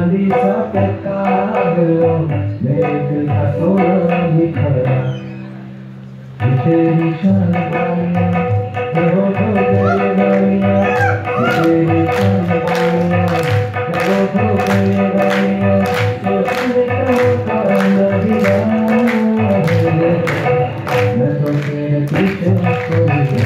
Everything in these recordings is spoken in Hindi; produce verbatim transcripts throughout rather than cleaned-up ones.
चांदी सा कहता दिलों मेरे दिल का सोना भी खड़ा तेरी शान वालियां हो हो गए वालियां तेरी शान वालियां हो हो गए वालियां सोचने का मौका नहीं रहा मैं तो तेरे पीछे खो गया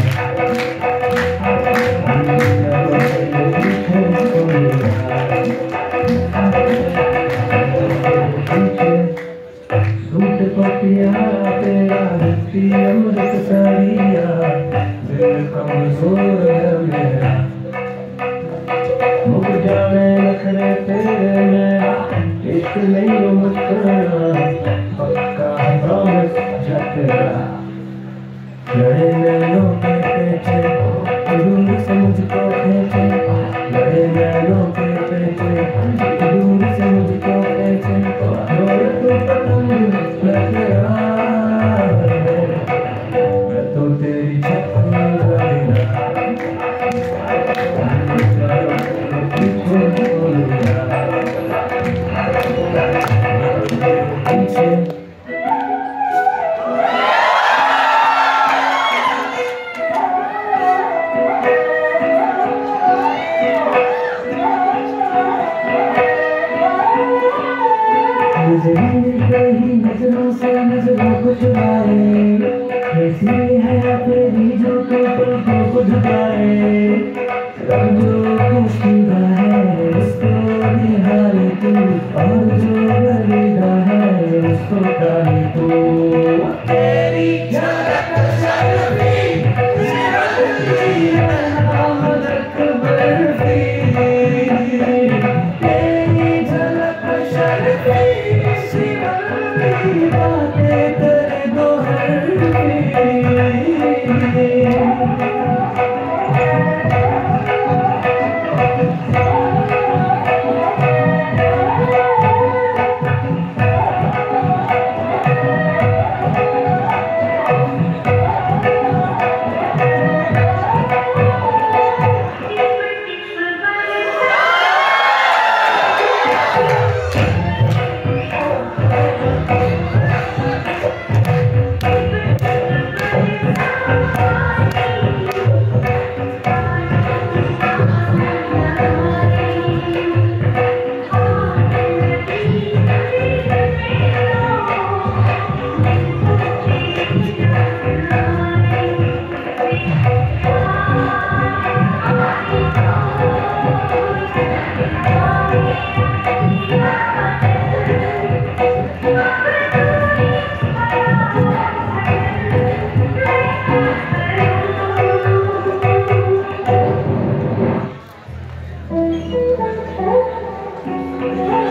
सूट पपिया तेरा रस्सी अमृत साड़िया दिल कमजोर है मेरा मुझ जाने नखरे तेरे मेरा इश्क नहीं मुस्कुराना पक्का है प्रॉमिस जा तेरा लड़े नैनों के पीछे दूर से मुझको खींचे लड़े नैनों के पीछे दूर से मुझको खींचे और तू पतंग लगा मैं तो तेरी छतरी वाली पीछे बोल गया पीछे कहीं नजरों से नजरों को छुड़ाए कैसी है तेरी जो तो पलकों को झुकाए जो खुशबू है उसको निहारे तू और जो बलिदा है उसको डाले तू तेरी झलक शर्फी शिवली अहमद बर्फी तेरी झलक शर्फी बातें करे दो Thank you.